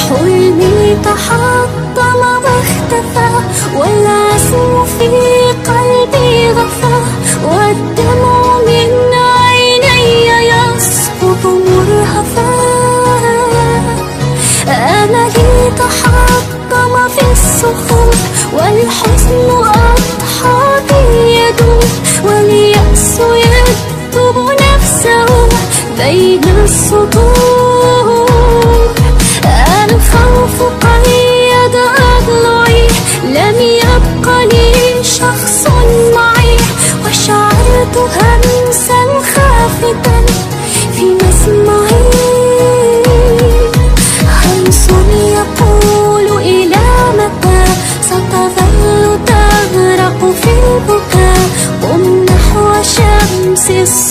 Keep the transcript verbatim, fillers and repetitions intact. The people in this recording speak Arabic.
حلمي تحطم واختفى، والعزم في قلبي غفى، والدمع من عيني يسقط مرهفا. أملي تحطم في الصخور، والحزن أضحى بي يدور، واليأس يكتب نفسه بين السطور. الخوف قيد أضلعي، لم يبق لي شخص معي، وشعرت همسا خافتا في مسمعي. همس يقول إلى متى ستظل تغرق في البكاء، قم نحو شمس الصبح